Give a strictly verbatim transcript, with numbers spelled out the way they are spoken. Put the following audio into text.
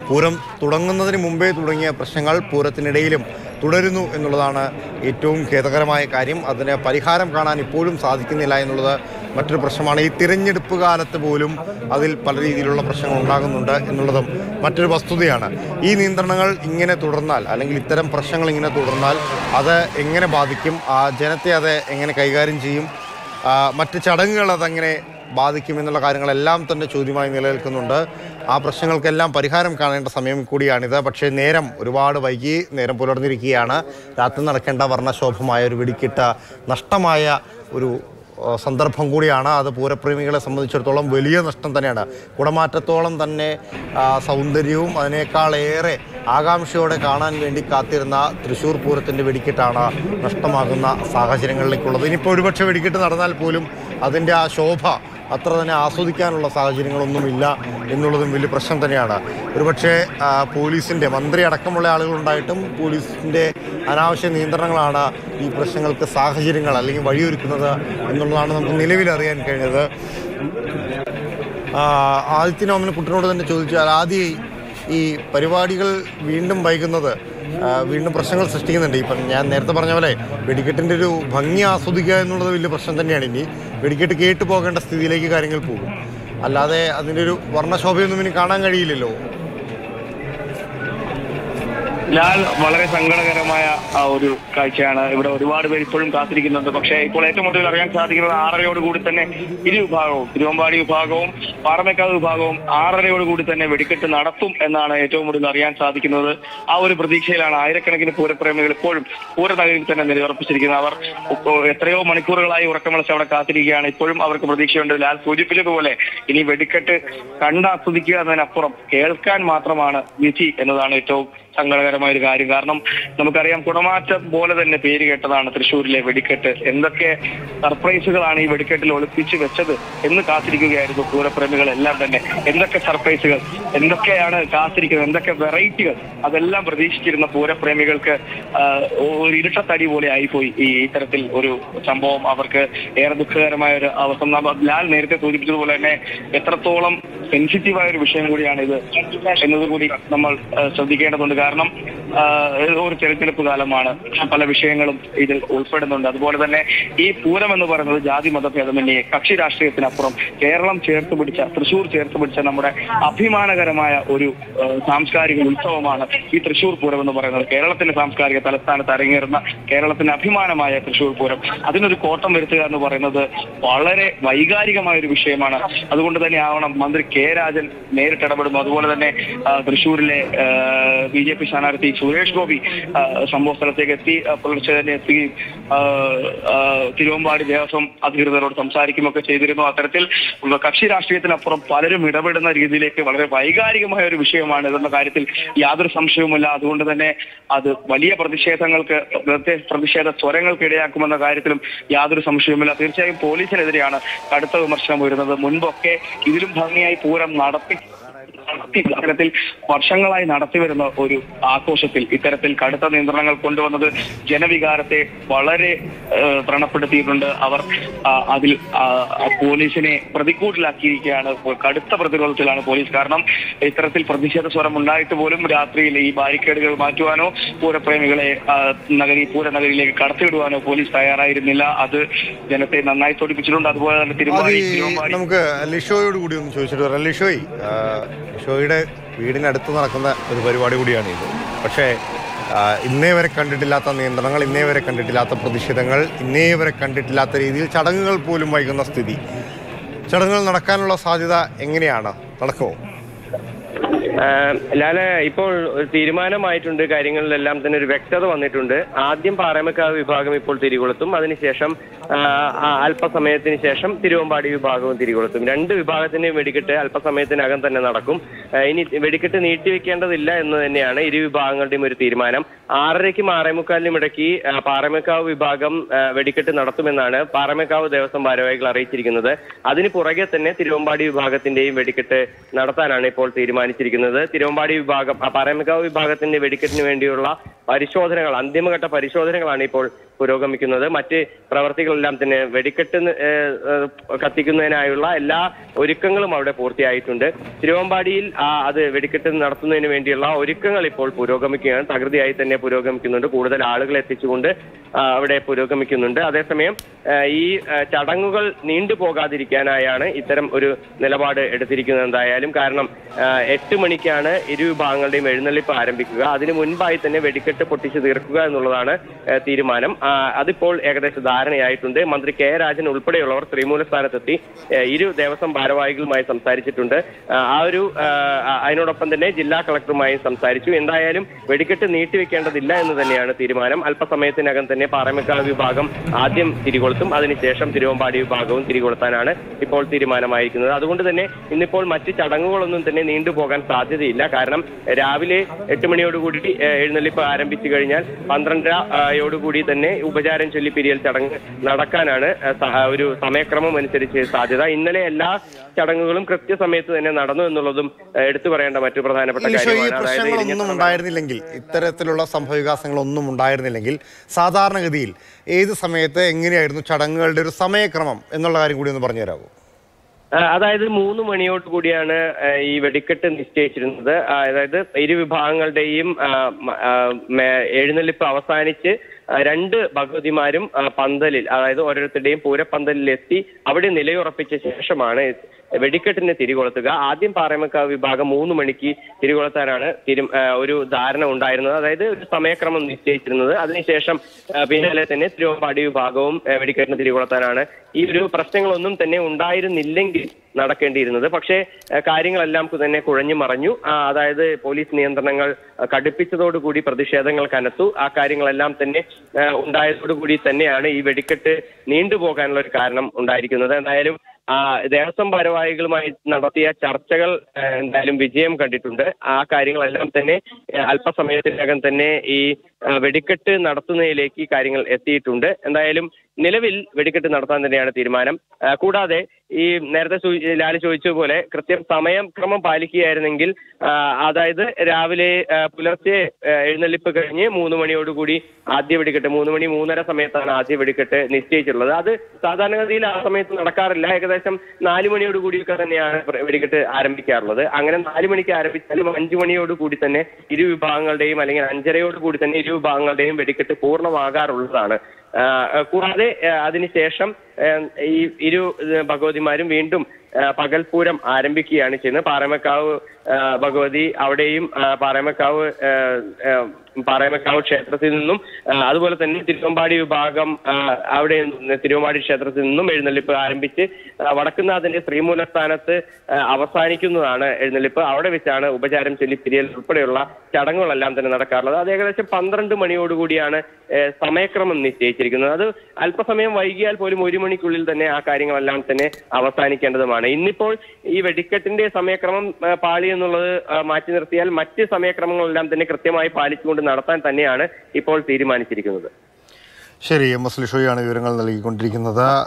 പൂരം തുടങ്ങുന്നതിന് മുമ്പേ തുടങ്ങിയ പ്രശ്നങ്ങൾ പൂരത്തിനിടയിലും തുടരുന്നു എന്നുള്ളതാണ് ഏറ്റവും ഖേദകരമായ കാര്യം. അതിന് പരിഹാരം കാണാൻ ഇപ്പോഴും സാധിക്കുന്നില്ല എന്നുള്ളത് മറ്റൊരു പ്രശ്നമാണ്. ഈ തിരഞ്ഞെടുപ്പ് കാലത്ത് പോലും അതിൽ പല രീതിയിലുള്ള പ്രശ്നങ്ങൾ ഉണ്ടാകുന്നുണ്ട് എന്നുള്ളതും മറ്റൊരു വസ്തുതയാണ്. ഈ നിയന്ത്രണങ്ങൾ ഇങ്ങനെ തുടർന്നാൽ, അല്ലെങ്കിൽ ഇത്തരം പ്രശ്നങ്ങൾ ഇങ്ങനെ തുടർന്നാൽ അത് എങ്ങനെ ബാധിക്കും, ആ ജനത്തെ അത് എങ്ങനെ കൈകാര്യം ചെയ്യും, മറ്റ് ചടങ്ങുകൾ അതെങ്ങനെ ബാധിക്കുമെന്നുള്ള കാര്യങ്ങളെല്ലാം തന്നെ ചോദ്യമായി നിലനിൽക്കുന്നുണ്ട്. ആ പ്രശ്നങ്ങൾക്കെല്ലാം പരിഹാരം കാണേണ്ട സമയം കൂടിയാണിത്. പക്ഷേ നേരം ഒരുപാട് വൈകി, നേരം പുലർന്നിരിക്കുകയാണ്. രാത്രി നടക്കേണ്ട വർണ്ണശോഭമായ ഒരു വെടിക്കെട്ട് നഷ്ടമായ ഒരു സന്ദർഭം കൂടിയാണ്. അത് പൂരപ്രേമികളെ സംബന്ധിച്ചിടത്തോളം വലിയ നഷ്ടം തന്നെയാണ്. കുടമാറ്റത്തോളം തന്നെ സൗന്ദര്യവും അതിനേക്കാളേറെ ആകാംക്ഷയോടെ കാണാൻ വേണ്ടി കാത്തിരുന്ന തൃശ്ശൂർ പൂരത്തിൻ്റെ വെടിക്കെട്ടാണ് നഷ്ടമാകുന്ന സാഹചര്യങ്ങളിലേക്കുള്ളത്. ഇനിയിപ്പോൾ ഒരുപക്ഷെ വെടിക്കെട്ട് നടന്നാൽ പോലും അതിൻ്റെ ആ ശോഭ അത്ര തന്നെ ആസ്വദിക്കാനുള്ള സാഹചര്യങ്ങളൊന്നുമില്ല എന്നുള്ളതും വലിയ പ്രശ്നം തന്നെയാണ്. ഒരുപക്ഷെ പോലീസിൻ്റെ, മന്ത്രി അടക്കമുള്ള ആളുകളുണ്ടായിട്ടും പോലീസിൻ്റെ അനാവശ്യ നിയന്ത്രണങ്ങളാണ് ഈ പ്രശ്നങ്ങൾക്ക് സാഹചര്യങ്ങൾ അല്ലെങ്കിൽ വഴിയൊരുക്കുന്നത് എന്നുള്ളതാണ് നമുക്ക് നിലവിലറിയാൻ കഴിഞ്ഞത്. ആദിത്യനോമന കുട്ടനോട് തന്നെ ചോദിച്ചാൽ, ആദ്യം ഈ പരിപാടികൾ വീണ്ടും വൈകുന്നത് വീണ്ടും പ്രശ്നങ്ങൾ സൃഷ്ടിക്കുന്നുണ്ട്. ഇപ്പം ഞാൻ നേരത്തെ പറഞ്ഞ പോലെ വെടിക്കെട്ടിൻ്റെ ഒരു ഭംഗി ആസ്വദിക്കുക എന്നുള്ളത് വലിയ പ്രശ്നം തന്നെയാണ്. ഇനി വെടിക്കെട്ട് കേട്ടു പോകേണ്ട സ്ഥിതിയിലേക്ക് കാര്യങ്ങൾ പോകും. അല്ലാതെ അതിൻ്റെ ഒരു വർണ്ണശോഭയൊന്നും ഇനി കാണാൻ കഴിയില്ലല്ലോ. ലാൽ, വളരെ സങ്കടകരമായ ഒരു കാഴ്ചയാണ്. ഇവിടെ ഒരുപാട് പേര് ഇപ്പോഴും കാത്തിരിക്കുന്നുണ്ട്. പക്ഷേ ഇപ്പോൾ ഏറ്റവും കൂടുതൽ അറിയാൻ സാധിക്കുന്നത് ആറരയോട് കൂടി തന്നെ ഇരു വിഭാഗവും, തിരുവമ്പാടി വിഭാഗവും പാറമേക്കാവ് വിഭാഗവും ആറരയോട് കൂടി തന്നെ വെടിക്കെട്ട് നടത്തും എന്നാണ് ഏറ്റവും കൂടുതൽ അറിയാൻ സാധിക്കുന്നത്. ആ ഒരു പ്രതീക്ഷയിലാണ് ആയിരക്കണക്കിന് പൂരപ്രേമികൾ ഇപ്പോഴും പൂരനഗരിയിൽ തന്നെ നിലയുറപ്പിച്ചിരിക്കുന്നത്. അവർ എത്രയോ മണിക്കൂറുകളായി ഉറക്കമിളച്ച് അവിടെ കാത്തിരിക്കുകയാണ്. ഇപ്പോഴും അവർക്ക് പ്രതീക്ഷയുണ്ട്. ലാൽ സൂചിപ്പിച്ചതുപോലെ ഇനി വെടിക്കെട്ട് കണ്ടാസ്വദിക്കുക എന്നതിനപ്പുറം കേൾക്കാൻ മാത്രമാണ് വിധി എന്നതാണ് ഏറ്റവും സങ്കടകരമായ ഒരു കാര്യം. കാരണം നമുക്കറിയാം, കുടമാറ്റം പോലെ തന്നെ പേര് കേട്ടതാണ് തൃശ്ശൂരിലെ വെടിക്കെട്ട്. എന്തൊക്കെ സർപ്രൈസുകളാണ് ഈ വെടിക്കെട്ടിൽ ഒളിപ്പിച്ച് വെച്ചത് എന്ന് കാത്തിരിക്കുകയായിരുന്നു പൂരപ്രേമികളെല്ലാം തന്നെ. എന്തൊക്കെ സർപ്രൈസുകൾ, എന്തൊക്കെയാണ് കാത്തിരിക്കുന്നത്, എന്തൊക്കെ വെറൈറ്റികൾ, അതെല്ലാം പ്രതീക്ഷിച്ചിരുന്ന പൂരപ്രേമികൾക്ക് ഒരു ഇരട്ടത്തടി പോലെ ആയിപ്പോയി ഈ ഇത്തരത്തിൽ ഒരു സംഭവം. അവർക്ക് ഏറെ ദുഃഖകരമായ ഒരു അവസ്ഥ. ലാൽ നേരത്തെ സൂചിപ്പിച്ചതുപോലെ തന്നെ എത്രത്തോളം സെൻസിറ്റീവായ ഒരു വിഷയം കൂടിയാണ് ഇത് എന്നതുകൂടി നമ്മൾ ശ്രദ്ധിക്കേണ്ടതുണ്ട്. കാരണം ഒരു തെരഞ്ഞെടുപ്പ് കാലമാണ്, പല വിഷയങ്ങളും ഇതിൽ ഉൾപ്പെടുന്നുണ്ട്. അതുപോലെ തന്നെ ഈ പൂരം എന്ന് പറയുന്നത് ജാതി മത ഭേദമന്യേ കക്ഷി രാഷ്ട്രീയത്തിനപ്പുറം കേരളം ചേർത്ത് പിടിച്ച, തൃശ്ശൂർ ചേർത്ത് പിടിച്ച നമ്മുടെ അഭിമാനകരമായ ഒരു സാംസ്കാരിക ഉത്സവമാണ് ഈ തൃശ്ശൂർ പൂരം എന്ന് പറയുന്നത്. കേരളത്തിന്റെ സാംസ്കാരിക തലസ്ഥാനത്ത് അരങ്ങേറുന്ന കേരളത്തിന്റെ അഭിമാനമായ തൃശ്ശൂർ പൂരം, അതിനൊരു കോട്ടം വരുത്തുക എന്ന് പറയുന്നത് വളരെ വൈകാരികമായ ഒരു വിഷയമാണ്. അതുകൊണ്ട് തന്നെ ആവണം മന്ത്രി കെ രാജൻ നേരിട്ട് ഇടപെടുന്നു. അതുപോലെ തന്നെ തൃശ്ശൂരിലെ ബി ജെ പി സ്ഥാനാർത്ഥി സുരേഷ് ഗോപി സംഭവ സ്ഥലത്തേക്ക് എത്തി, പുലർച്ചെ തന്നെ എത്തുകയും തിരുവമ്പാടി ദേവസ്വം അധികൃതരോട് സംസാരിക്കുകയൊക്കെ ചെയ്തിരുന്നു. അത്തരത്തിൽ കക്ഷി രാഷ്ട്രീയത്തിനപ്പുറം പലരും ഇടപെടുന്ന രീതിയിലേക്ക് വളരെ വൈകാരികമായ ഒരു വിഷയമാണ് ഇതെന്ന കാര്യത്തിൽ യാതൊരു സംശയവുമില്ല. അതുകൊണ്ട് തന്നെ അത് വലിയ പ്രതിഷേധങ്ങൾക്ക്, പ്രതിഷേധ സ്വരങ്ങൾക്ക് ഇടയാക്കുമെന്ന കാര്യത്തിലും യാതൊരു സംശയവുമില്ല. തീർച്ചയായും പോലീസിനെതിരെയാണ് കടുത്ത വിമർശനം വരുന്നത്. മുൻപൊക്കെ ഇതിലും ഭംഗിയായി പൂരം നടത്തി ഇത്തരത്തിൽ വർഷങ്ങളായി നടത്തിവരുന്ന ഒരു ആഘോഷത്തിൽ ഇത്തരത്തിൽ കടുത്ത നിയന്ത്രണങ്ങൾ കൊണ്ടുവന്നത് ജനവികാരത്തെ വളരെ വ്രണപ്പെടുത്തിയിട്ടുണ്ട്. അവർ അതിൽ പോലീസിനെ പ്രതികൂട്ടിലാക്കിയിരിക്കുകയാണ്. കടുത്ത പ്രതിരോധത്തിലാണ് പോലീസ്. കാരണം ഇത്തരത്തിൽ പ്രതിഷേധ സ്വരം ഉണ്ടായിട്ട് പോലും രാത്രിയിൽ ഈ ബാരിക്കേഡുകൾ മാറ്റുവാനോ പൂരപ്രേമികളെ നഗരി പൂരനഗരിയിലേക്ക് കടത്തിവിടുവാനോ പോലീസ് തയ്യാറായിരുന്നില്ല. അത് ജനത്തെ നന്നായി തോടിപ്പിച്ചിട്ടുണ്ട്. അതുപോലെ തന്നെ തിരുവമ്പാടി നമുക്ക് ലിഷോയോട് കൂടി ഒന്ന് ചോദിച്ചിട്ട് പറയാം. ലിഷോയ്, ലിഷോയുടെ വീടിനടുത്ത് നടക്കുന്ന ഒരു പരിപാടി കൂടിയാണ് ഇത്. പക്ഷേ ഇന്നേ വരെ കണ്ടിട്ടില്ലാത്ത നിയന്ത്രണങ്ങൾ, ഇന്നേ വരെ കണ്ടിട്ടില്ലാത്ത പ്രതിഷേധങ്ങൾ, ഇന്നേ വരെ കണ്ടിട്ടില്ലാത്ത രീതിയിൽ ചടങ്ങുകൾ പോലും വൈകുന്ന സ്ഥിതി. ചടങ്ങുകൾ നടക്കാനുള്ള സാധ്യത എങ്ങനെയാണ്? നടക്കുമോ? ലാല്, ഇപ്പോൾ ഒരു തീരുമാനമായിട്ടുണ്ട്. കാര്യങ്ങളിലെല്ലാം തന്നെ ഒരു വ്യക്തത വന്നിട്ടുണ്ട്. ആദ്യം പാറമേക്കാവ് വിഭാഗം ഇപ്പോൾ തിരികൊളുത്തും. അതിനുശേഷം അല്പസമയത്തിന് ശേഷം തിരുവമ്പാടി വിഭാഗവും തിരികൊളുത്തും. രണ്ട് വിഭാഗത്തിന്റെയും വെടിക്കെട്ട് അല്പസമയത്തിനകം തന്നെ നടക്കും. ഇനി വെടിക്കെട്ട് നീട്ടിവെക്കേണ്ടതില്ല എന്ന് തന്നെയാണ് ഇരു വിഭാഗങ്ങളുടെയും ഒരു തീരുമാനം. ആറരയ്ക്കും ആറേമുക്കാലിനും ഇടയ്ക്ക് പാറമേക്കാവ് വിഭാഗം വെടിക്കെട്ട് നടത്തുമെന്നാണ് പാറമേക്കാവ് ദേവസ്വം ഭാരവാഹികൾ അറിയിച്ചിരിക്കുന്നത്. അതിന് പുറകെ തന്നെ തിരുവമ്പാടി വിഭാഗത്തിന്റെയും വെടിക്കെട്ട് നടത്താനാണ് ഇപ്പോൾ തീരുമാനിച്ചിരിക്കുന്നത്. തിരുവമ്പാടി വിഭാഗം, പാറമേക്കാവ് വിഭാഗത്തിന്റെ വെടിക്കെട്ടിന് വേണ്ടിയുള്ള പരിശോധനകൾ, അന്തിമഘട്ട പരിശോധനകളാണ് ഇപ്പോൾ പുരോഗമിക്കുന്നത്. മറ്റ് പ്രവർത്തികളെല്ലാം തന്നെ വെടിക്കെട്ട് കത്തിക്കുന്നതിനായുള്ള എല്ലാ ഒരുക്കങ്ങളും അവിടെ പൂർത്തിയായിട്ടുണ്ട്. തിരുവമ്പാടിയിൽ അത് വെടിക്കെട്ട് നടത്തുന്നതിന് വേണ്ടിയുള്ള ഒരുക്കങ്ങൾ ഇപ്പോൾ പുരോഗമിക്കുകയാണ്. തകൃതിയായി തന്നെ പുരോഗമിക്കുന്നുണ്ട്. കൂടുതൽ ആളുകളെ എത്തിച്ചുകൊണ്ട് അവിടെ പുരോഗമിക്കുന്നുണ്ട്. അതേസമയം ഈ ചടങ്ങുകൾ നീണ്ടുപോകാതിരിക്കാനായാണ് ഇത്തരം ഒരു നിലപാട് എടുത്തിരിക്കുന്നത്. എന്തായാലും കാരണം എട്ട് മണിക്കാണ് ഇരു വിഭാഗങ്ങളുടെയും എഴുന്നള്ളിപ്പ് ആരംഭിക്കുക. അതിനു മുൻപായി തന്നെ വെടിക്കെട്ട് പൊട്ടിച്ചു തീർക്കുക എന്നുള്ളതാണ് തീരുമാനം. അതിപ്പോൾ ഏകദേശം ധാരണയായിട്ടുണ്ട്. മന്ത്രി കെ രാജൻ ഉൾപ്പെടെയുള്ളവർ ശ്രീമൂലസ്ഥാനത്തെത്തി ഇരു ദേവസ്വം ഭാരവാഹികളുമായി സംസാരിച്ചിട്ടുണ്ട്. ആ ഒരു അതിനോടൊപ്പം തന്നെ ജില്ലാ കളക്ടറുമായും സംസാരിച്ചു. എന്തായാലും വെടിക്കെട്ട് നീട്ടിവെക്കേണ്ടതില്ല എന്ന് തന്നെയാണ് തീരുമാനം. അല്പസമയത്തിനകം തന്നെ പാറമേക്കാവ് വിഭാഗം ആദ്യം തിരികൊളുത്തും. അതിനുശേഷം തിരുവമ്പാടി വിഭാഗവും തിരികൊളുത്താനാണ് ഇപ്പോൾ തീരുമാനമായിരിക്കുന്നത്. അതുകൊണ്ട് തന്നെ ഇന്നിപ്പോൾ മറ്റ് ചടങ്ങുകളൊന്നും തന്നെ നീണ്ടുപോകാൻ സാധ്യതയില്ല. കാരണം രാവിലെ എട്ട് മണിയോടുകൂടി എഴുന്നള്ളിപ്പ് ആരംഭിച്ചു കഴിഞ്ഞാൽ പന്ത്രണ്ടരയോടുകൂടി തന്നെ ഉപചാരം ചൊല്ലി പിരിയൽ ചടങ്ങ് നടക്കാനാണ് ഒരു സമയക്രമം അനുസരിച്ച് സാധ്യത. ഇന്നലെ എല്ലാ ചടങ്ങുകളും കൃത്യസമയത്ത് തന്നെ നടന്നു എന്നുള്ളതും എടുത്തു പറയേണ്ട മറ്റു പ്രധാനപ്പെട്ട കാര്യമാണ്. ഉണ്ടായിരുന്നില്ലെങ്കിൽ ഇത്തരത്തിലുള്ള സംഭവവികാസങ്ങളൊന്നും ഉണ്ടായിരുന്നില്ലെങ്കിൽ സാധാരണഗതിയിൽ ഏത് സമയത്ത് എങ്ങനെയായിരുന്നു ചടങ്ങുകളുടെ ഒരു സമയക്രമം എന്നുള്ള കാര്യം കൂടി ഒന്ന് പറഞ്ഞു തരാമോ? അതായത് മൂന്ന് മണിയോട് കൂടിയാണ് ഈ വെടിക്കെട്ട് നിശ്ചയിച്ചിരുന്നത്. അതായത് ഇരു വിഭാഗങ്ങളുടെയും എഴുന്നള്ളിപ്പ് അവസാനിച്ച് രണ്ട് ഭഗവതിമാരും പന്തലിൽ, അതായത് ഓരോരുത്തരുടെയും പൂരപ്പന്തലിൽ എത്തി അവിടെ നിലയുറപ്പിച്ച ശേഷമാണ് വെടിക്കെട്ടിന് തിരികൊളുത്തുക. ആദ്യം പാറമേക്കാവ് വിഭാഗം മൂന്ന് മണിക്ക് തിരികൊളുത്താനാണ് തിരു ഒരു ധാരണ ഉണ്ടായിരുന്നത്. അതായത് ഒരു സമയക്രമം നിശ്ചയിച്ചിരുന്നത്. അതിനുശേഷം പിന്നാലെ തന്നെ തിരുവമ്പാടി വിഭാഗവും വെടിക്കെട്ടിന് തിരികൊളുത്താനാണ്. ഈ ഒരു പ്രശ്നങ്ങളൊന്നും തന്നെ ഉണ്ടായിരുന്നില്ലെങ്കിൽ നടക്കേണ്ടിയിരുന്നത്. പക്ഷേ കാര്യങ്ങളെല്ലാം തന്നെ കുഴഞ്ഞു മറഞ്ഞു. അതായത് പോലീസ് നിയന്ത്രണങ്ങൾ കടുപ്പിച്ചതോടുകൂടി പ്രതിഷേധങ്ങൾ കനത്തു. ആ കാര്യങ്ങളെല്ലാം തന്നെ ഉണ്ടായതോടുകൂടി തന്നെയാണ് ഈ വെടിക്കെട്ട് നീണ്ടുപോകാനുള്ള ഒരു കാരണം ഉണ്ടായിരിക്കുന്നത്. എന്തായാലും ദേവസ്വം ഭാരവാഹികളുമായി നടത്തിയ ചർച്ചകൾ എന്തായാലും വിജയം കണ്ടിട്ടുണ്ട്. ആ കാര്യങ്ങളെല്ലാം തന്നെ അല്പസമയത്തിനകം തന്നെ ഈ വെടിക്കെട്ട് നടത്തുന്നതിലേക്ക് കാര്യങ്ങൾ എത്തിയിട്ടുണ്ട്. എന്തായാലും നിലവിൽ വെടിക്കെട്ട് നടത്താൻ തന്നെയാണ് തീരുമാനം. കൂടാതെ ഈ നേരത്തെ ലാലി ചോദിച്ചതുപോലെ കൃത്യം സമയക്രമം പാലിക്കുകയായിരുന്നെങ്കിൽ, അതായത് രാവിലെ പുലർച്ചെ എഴുന്നള്ളിപ്പ് കഴിഞ്ഞ് മൂന്ന് മണിയോടുകൂടി ആദ്യ വെടിക്കെട്ട്, മൂന്ന് മണി മൂന്നര സമയത്താണ് ആദ്യ വെടിക്കെട്ട് നിശ്ചയിച്ചിട്ടുള്ളത്. അത് സാധാരണഗതിയിൽ ആ സമയത്ത് നടക്കാറില്ല. ഏകദേശം നാല് മണിയോടുകൂടിയൊക്കെ തന്നെയാണ് വെടിക്കെട്ട് ആരംഭിക്കാറുള്ളത്. അങ്ങനെ നാല് മണിക്ക് ആരംഭിച്ചാലും അഞ്ചു മണിയോടുകൂടി തന്നെ ഇരു വിഭാഗങ്ങളുടെയും അല്ലെങ്കിൽ അഞ്ചരയോടുകൂടി തന്നെ ഇരു വിഭാഗങ്ങളുടെയും വെടിക്കെട്ട് പൂർണ്ണമാകാറുള്ളതാണ്. കൂടാതെ അതിനുശേഷം ഈ ഇരു ഭഗവതിമാരും വീണ്ടും പകൽപൂരം ആരംഭിക്കുകയാണ് ചെയ്യുന്നത്. പാറമേക്കാവ് ഭഗവതി അവിടെയും പാറമേക്കാവ് പാറമേക്കാവ് ക്ഷേത്രത്തിൽ നിന്നും അതുപോലെ തന്നെ തിരുവമ്പാടി വിഭാഗം അവിടെ തിരുവമ്പാടി ക്ഷേത്രത്തിൽ നിന്നും എഴുന്നള്ളിപ്പ് ആരംഭിച്ച് വടക്കുന്നാഥന്റെ ശ്രീമൂലസ്ഥാനത്ത് അവസാനിക്കുന്നതാണ് എഴുന്നള്ളിപ്പ്. അവിടെ വെച്ചാണ് ഉപചാരം ചൊല്ലി പിരിയൽ ഉൾപ്പെടെയുള്ള ചടങ്ങുകളെല്ലാം തന്നെ നടക്കാറുള്ളത്. അത് ഏകദേശം പന്ത്രണ്ട് മണിയോടുകൂടിയാണ് സമയക്രമം നിശ്ചയിച്ചിരിക്കുന്നത്. അത് അല്പസമയം വൈകിയാൽ പോലും ഒരു മണിക്കുള്ളിൽ തന്നെ ആ കാര്യങ്ങളെല്ലാം തന്നെ അവസാനിക്കേണ്ടതുമാണ്. ഇന്നിപ്പോൾ ഈ വെടിക്കെട്ടിന്റെ സമയക്രമം പാളി എന്നുള്ളത് മാറ്റി നിർത്തിയാൽ മറ്റ് സമയക്രമങ്ങളെല്ലാം തന്നെ കൃത്യമായി പാലിച്ചുകൊണ്ട് നടത്താൻ തന്നെയാണ് ഇപ്പോൾ തീരുമാനിച്ചിരിക്കുന്നത്. ശരി, എം എസ് ലിഷോയാണ് വിവരങ്ങൾ നൽകിക്കൊണ്ടിരിക്കുന്നത്.